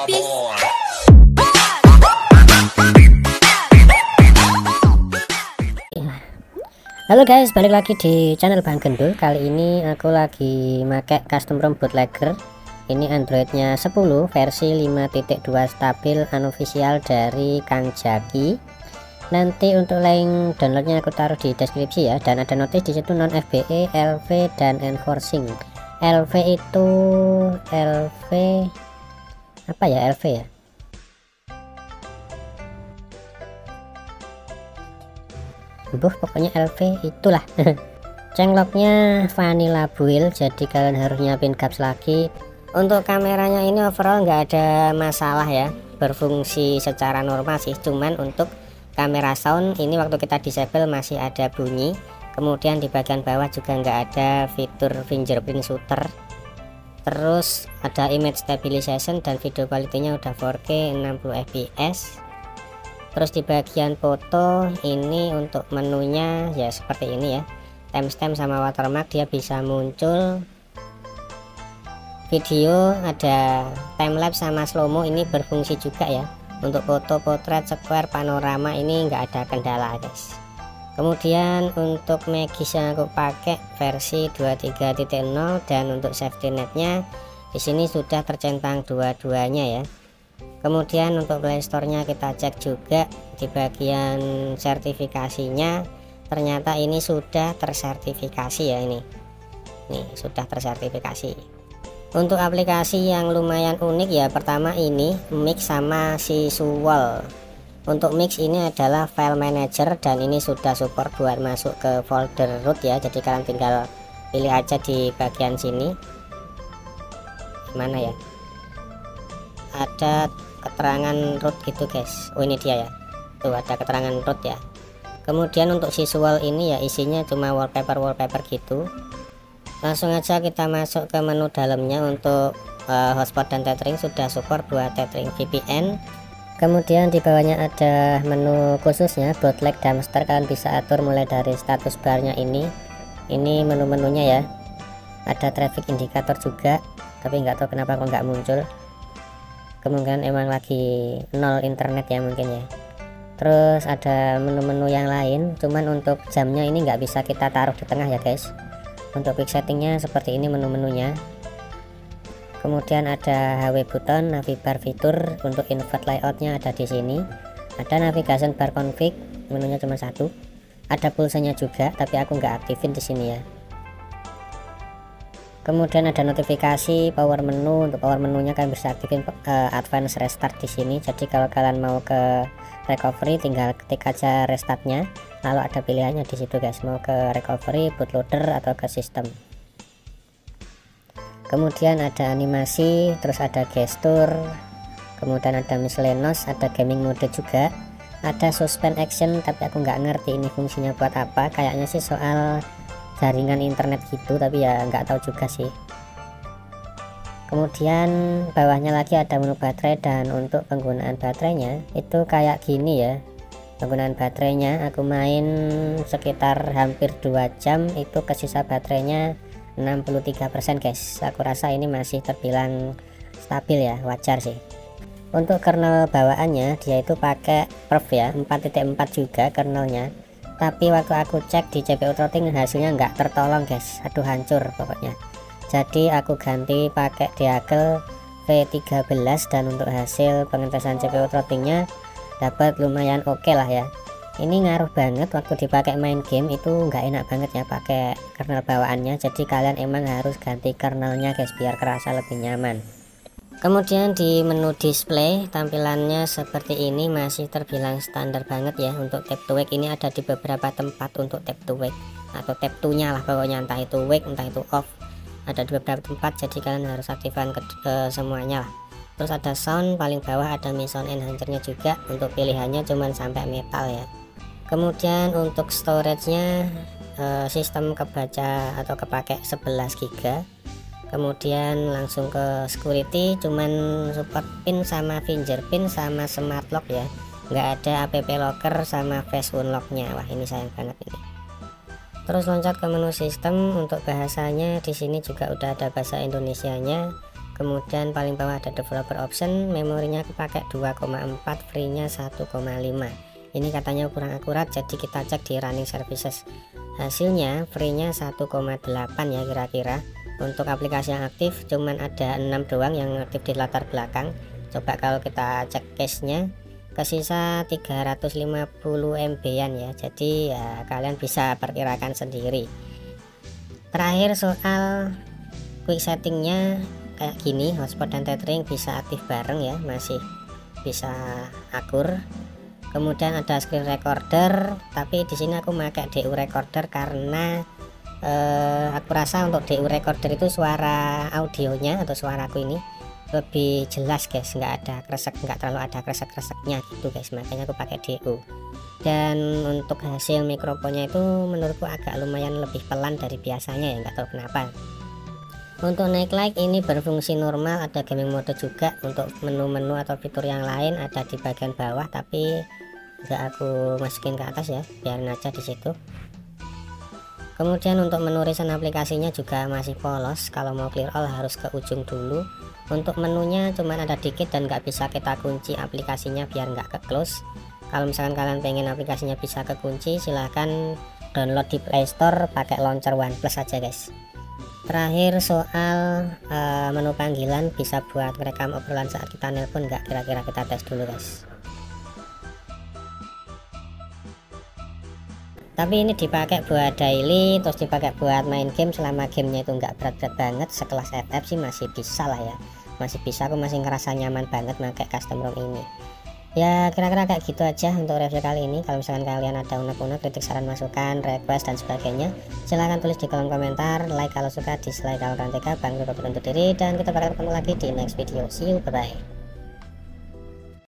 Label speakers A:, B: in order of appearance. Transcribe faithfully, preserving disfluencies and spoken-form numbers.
A: Halo guys, balik lagi di channel Bang Gendul. Kali ini aku lagi make custom ROM bootlegger. Ini Androidnya sepuluh versi lima titik dua stabil unofficial dari Kang Jaki. Nanti untuk link downloadnya aku taruh di deskripsi ya. Dan ada notis di situ non F B E, L V dan enforcing. L V itu L V apa ya? L V ya. Buh, pokoknya L V itulah. Cenglocknya vanilla build, jadi kalian harus nyiapin caps lagi. Untuk kameranya ini overall nggak ada masalah ya, berfungsi secara normal sih. Cuman untuk kamera sound ini waktu kita disable masih ada bunyi. Kemudian di bagian bawah juga nggak ada fitur fingerprint shooter. Terus ada image stabilization dan video quality-nya udah four K enam puluh F P S. Terus di bagian foto ini untuk menunya ya seperti ini ya, timestamp sama watermark dia bisa muncul. Video ada timelapse sama slowmo ini berfungsi juga ya. Untuk foto, potret, square, panorama ini nggak ada kendala guys. Kemudian untuk Magis yang aku pakai versi dua puluh tiga titik nol dan untuk safety netnya di sini sudah tercentang dua-duanya ya. Kemudian untuk playstore-nya kita cek juga di bagian sertifikasinya, ternyata ini sudah tersertifikasi ya. Ini nih sudah tersertifikasi. Untuk aplikasi yang lumayan unik ya, pertama ini Mix sama Visual. Untuk Mix ini adalah file manager dan ini sudah support buat masuk ke folder root ya, jadi kalian tinggal pilih aja di bagian sini mana ya, ada keterangan root gitu guys. Oh ini dia ya, tuh ada keterangan root ya. Kemudian untuk visual ini ya isinya cuma wallpaper wallpaper gitu. Langsung aja kita masuk ke menu dalamnya. Untuk uh, hotspot dan tethering sudah support buat tethering V P N. Kemudian di bawahnya ada menu khususnya bootleg dumpster, kalian bisa atur mulai dari status barnya ini. Ini menu-menunya ya. Ada traffic indicator juga, tapi nggak tahu kenapa kok nggak muncul. Kemungkinan emang lagi nol internet ya mungkin ya. Terus ada menu-menu yang lain, cuman untuk jamnya ini nggak bisa kita taruh di tengah ya guys. Untuk quick settingnya seperti ini menu-menunya. Kemudian ada H W button, navibar fitur. Untuk invert layoutnya ada di sini. Ada navigation bar config, menunya cuma satu. Ada pulsanya juga, tapi aku nggak aktifin di sini ya. Kemudian ada notifikasi power menu. Untuk power menunya kalian bisa aktifin uh, advance restart di sini. Jadi kalau kalian mau ke recovery tinggal ketik aja restartnya, lalu ada pilihannya di situ guys, mau ke recovery, bootloader atau ke sistem. Kemudian ada animasi, terus ada gestur, kemudian ada miscellaneous, ada gaming mode juga, ada suspend action, tapi aku nggak ngerti ini fungsinya buat apa. Kayaknya sih soal jaringan internet gitu, tapi ya nggak tahu juga sih. Kemudian bawahnya lagi ada menu baterai, dan untuk penggunaan baterainya itu kayak gini ya. Penggunaan baterainya aku main sekitar hampir dua jam, itu kesisa baterainya enam puluh tiga persen guys. Aku rasa ini masih terbilang stabil ya, wajar sih. Untuk kernel bawaannya dia itu pakai perf ya, empat titik empat juga kernelnya. Tapi waktu aku cek di C P U throttling hasilnya nggak tertolong guys, aduh hancur pokoknya. Jadi aku ganti pakai Deagle V tiga belas dan untuk hasil pengetesan C P U throttlingnya dapat lumayan oke okay lah ya. Ini ngaruh banget waktu dipakai main game, itu nggak enak banget ya pakai kernel bawaannya. Jadi kalian emang harus ganti kernelnya guys biar kerasa lebih nyaman. Kemudian di menu display tampilannya seperti ini, masih terbilang standar banget ya. Untuk tap to wake ini ada di beberapa tempat untuk tap to wake atau tap to nya lah pokoknya, entah itu wake entah itu off, ada di beberapa tempat, jadi kalian harus aktifkan ke, ke semuanya lah. Terus ada sound, paling bawah ada Mi Sound Enhancer nya juga, untuk pilihannya cuman sampai metal ya. Kemudian untuk storage nya eh, sistem kebaca atau kepake sebelas giga. Kemudian langsung ke security, cuman support pin sama fingerprint sama smart lock ya, nggak ada app locker sama face unlock nya. Wah ini sayang banget ini. Terus loncat ke menu sistem. Untuk bahasanya di sini juga udah ada bahasa Indonesianya. kemudian paling bawah ada developer option, memorinya aku pakai dua koma empat, free nya satu koma lima. Ini katanya kurang akurat, jadi kita cek di running services. Hasilnya free nya satu koma delapan ya kira-kira. Untuk aplikasi yang aktif cuman ada enam doang yang aktif di latar belakang. Coba kalau kita cek cache nya kesisa tiga ratus lima puluh M B-an ya, jadi ya kalian bisa perkirakan sendiri. Terakhir soal quick settingnya kayak gini, hotspot dan tethering bisa aktif bareng ya, masih bisa akur. Kemudian ada screen recorder, tapi di sini aku pakai D U recorder karena eh, aku rasa untuk D U recorder itu suara audionya atau suaraku ini lebih jelas guys, nggak ada kresek, nggak terlalu ada kresek-kreseknya gitu guys, makanya aku pakai D U. Dan untuk hasil mikrofonnya itu menurutku agak lumayan lebih pelan dari biasanya ya, nggak tahu kenapa. Untuk naik like ini berfungsi normal, ada gaming mode juga. Untuk menu-menu atau fitur yang lain ada di bagian bawah, tapi nggak aku masukin ke atas ya, biarin aja di situ. Kemudian untuk menu recent aplikasinya juga masih polos, kalau mau clear all harus ke ujung dulu. Untuk menunya cuman ada dikit dan nggak bisa kita kunci aplikasinya biar nggak ke close. Kalau misalkan kalian pengen aplikasinya bisa kekunci, silahkan download di Play Store pakai launcher OnePlus aja guys. Terakhir soal uh, menu panggilan, bisa buat merekam obrolan saat kita nelpon nggak, kira-kira kita tes dulu guys. Tapi ini dipakai buat daily, terus dipakai buat main game selama gamenya itu nggak berat-berat banget. Sekelas F F sih masih bisa lah ya, masih bisa, aku masih ngerasa nyaman banget pakai custom ROM ini. Ya kira-kira kayak gitu aja untuk review kali ini. Kalau misalkan kalian ada unek-unek, kritik, saran, masukan, request dan sebagainya, silahkan tulis di kolom komentar. Like kalau suka, dislike kalau kurang tega. Bang Riko undur diri dan kita bakal ketemu lagi di next video. See you, bye bye.